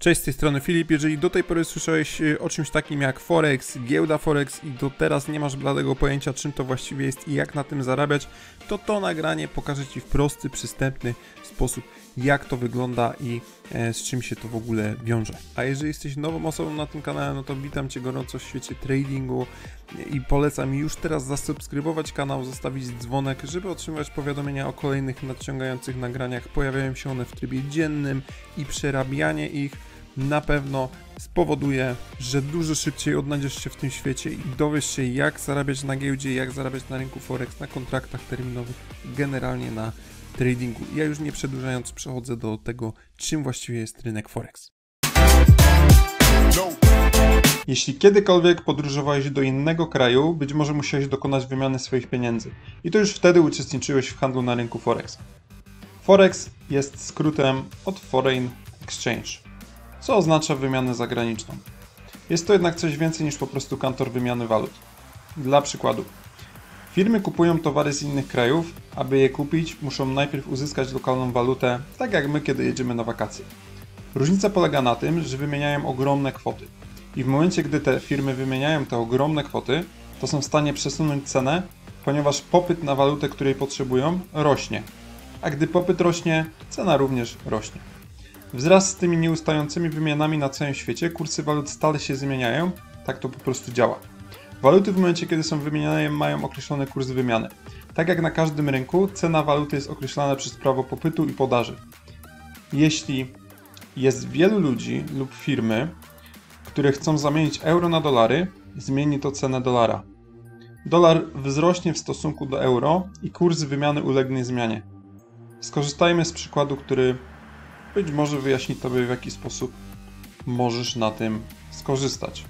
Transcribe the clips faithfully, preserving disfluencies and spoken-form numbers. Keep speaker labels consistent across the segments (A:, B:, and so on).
A: Cześć, z tej strony Filip. Jeżeli do tej pory słyszałeś o czymś takim jak Forex, giełda Forex i do teraz nie masz bladego pojęcia, czym to właściwie jest i jak na tym zarabiać, to to nagranie pokaże Ci w prosty, przystępny sposób, jak to wygląda i e, z czym się to w ogóle wiąże. A jeżeli jesteś nową osobą na tym kanale, no to witam Cię gorąco w świecie tradingu i polecam już teraz zasubskrybować kanał, zostawić dzwonek, żeby otrzymywać powiadomienia o kolejnych nadciągających nagraniach. Pojawiają się one w trybie dziennym i przerabianie ich na pewno spowoduje, że dużo szybciej odnajdziesz się w tym świecie i dowiesz się, jak zarabiać na giełdzie, jak zarabiać na rynku Forex, na kontraktach terminowych, generalnie na tradingu. Ja już nie przedłużając przechodzę do tego, czym właściwie jest rynek Forex. Jeśli kiedykolwiek podróżowałeś do innego kraju, być może musiałeś dokonać wymiany swoich pieniędzy i to już wtedy uczestniczyłeś w handlu na rynku Forex. Forex jest skrótem od Foreign Exchange, co oznacza wymianę zagraniczną. Jest to jednak coś więcej niż po prostu kantor wymiany walut. Dla przykładu, firmy kupują towary z innych krajów, aby je kupić, muszą najpierw uzyskać lokalną walutę, tak jak my, kiedy jedziemy na wakacje. Różnica polega na tym, że wymieniają ogromne kwoty i w momencie, gdy te firmy wymieniają te ogromne kwoty, to są w stanie przesunąć cenę, ponieważ popyt na walutę, której potrzebują, rośnie, a gdy popyt rośnie, cena również rośnie. Wraz z tymi nieustającymi wymianami na całym świecie kursy walut stale się zmieniają, tak to po prostu działa. Waluty w momencie, kiedy są wymieniane, mają określony kurs wymiany. Tak jak na każdym rynku, cena waluty jest określana przez prawo popytu i podaży. Jeśli jest wielu ludzi lub firmy, które chcą zamienić euro na dolary, zmieni to cenę dolara. Dolar wzrośnie w stosunku do euro i kurs wymiany ulegnie zmianie. Skorzystajmy z przykładu, który być może wyjaśni Tobie, w jaki sposób możesz na tym skorzystać.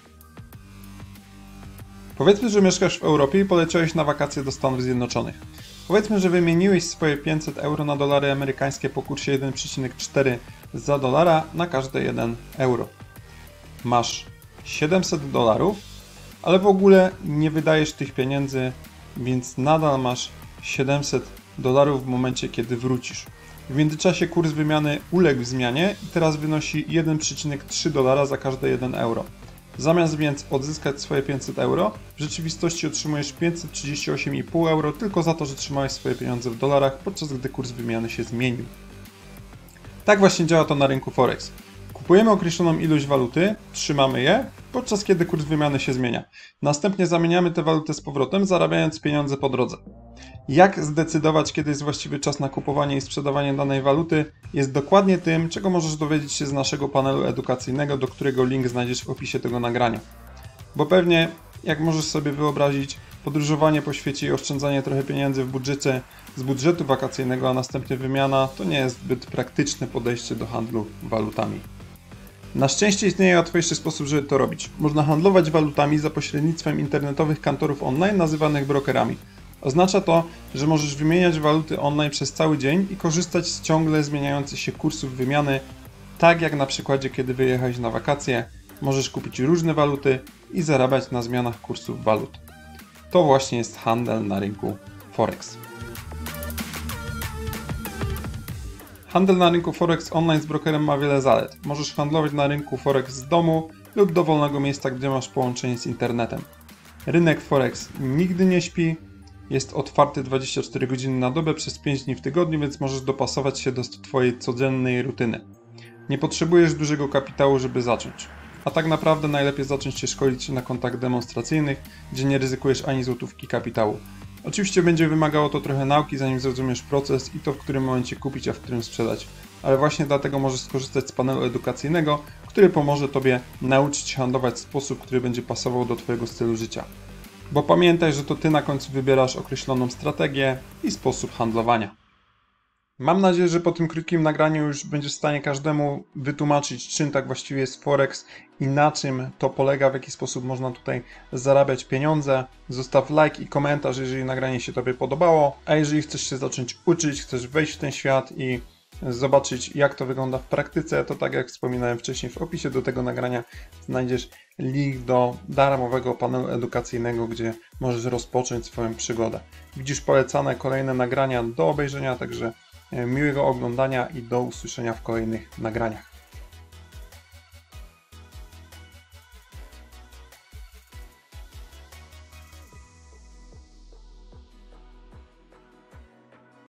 A: Powiedzmy, że mieszkasz w Europie i poleciałeś na wakacje do Stanów Zjednoczonych. Powiedzmy, że wymieniłeś swoje pięćset euro na dolary amerykańskie po kursie jeden przecinek cztery za dolara na każde jeden euro. Masz siedemset dolarów, ale w ogóle nie wydajesz tych pieniędzy, więc nadal masz siedemset dolarów w momencie, kiedy wrócisz. W międzyczasie kurs wymiany uległ zmianie i teraz wynosi jeden przecinek trzy dolara za każde jeden euro. Zamiast więc odzyskać swoje pięćset euro, w rzeczywistości otrzymujesz pięćset trzydzieści osiem i pół euro tylko za to, że trzymałeś swoje pieniądze w dolarach, podczas gdy kurs wymiany się zmienił. Tak właśnie działa to na rynku Forex. Kupujemy określoną ilość waluty, trzymamy je, podczas kiedy kurs wymiany się zmienia. Następnie zamieniamy tę walutę z powrotem, zarabiając pieniądze po drodze. Jak zdecydować, kiedy jest właściwy czas na kupowanie i sprzedawanie danej waluty, jest dokładnie tym, czego możesz dowiedzieć się z naszego panelu edukacyjnego, do którego link znajdziesz w opisie tego nagrania. Bo pewnie, jak możesz sobie wyobrazić, podróżowanie po świecie i oszczędzanie trochę pieniędzy w budżecie z budżetu wakacyjnego, a następnie wymiana, to nie jest zbyt praktyczne podejście do handlu walutami. Na szczęście istnieje łatwiejszy sposób, żeby to robić. Można handlować walutami za pośrednictwem internetowych kantorów online nazywanych brokerami. Oznacza to, że możesz wymieniać waluty online przez cały dzień i korzystać z ciągle zmieniających się kursów wymiany, tak jak na przykładzie, kiedy wyjechałeś na wakacje, możesz kupić różne waluty i zarabiać na zmianach kursów walut. To właśnie jest handel na rynku Forex. Handel na rynku Forex online z brokerem ma wiele zalet. Możesz handlować na rynku Forex z domu lub dowolnego miejsca, gdzie masz połączenie z internetem. Rynek Forex nigdy nie śpi. Jest otwarty dwadzieścia cztery godziny na dobę przez pięć dni w tygodniu, więc możesz dopasować się do Twojej codziennej rutyny. Nie potrzebujesz dużego kapitału, żeby zacząć. A tak naprawdę najlepiej zacząć się szkolić się na kontach demonstracyjnych, gdzie nie ryzykujesz ani złotówki kapitału. Oczywiście będzie wymagało to trochę nauki, zanim zrozumiesz proces i to, w którym momencie kupić, a w którym sprzedać. Ale właśnie dlatego możesz skorzystać z panelu edukacyjnego, który pomoże Tobie nauczyć się handlować w sposób, który będzie pasował do Twojego stylu życia. Bo pamiętaj, że to Ty na końcu wybierasz określoną strategię i sposób handlowania. Mam nadzieję, że po tym krótkim nagraniu już będziesz w stanie każdemu wytłumaczyć, czym tak właściwie jest Forex i na czym to polega, w jaki sposób można tutaj zarabiać pieniądze. Zostaw like i komentarz, jeżeli nagranie się Tobie podobało, a jeżeli chcesz się zacząć uczyć, chcesz wejść w ten świat i zobaczyć, jak to wygląda w praktyce, to tak jak wspominałem wcześniej, w opisie do tego nagrania znajdziesz link do darmowego panelu edukacyjnego, gdzie możesz rozpocząć swoją przygodę. Widzisz polecane kolejne nagrania do obejrzenia, także miłego oglądania i do usłyszenia w kolejnych nagraniach.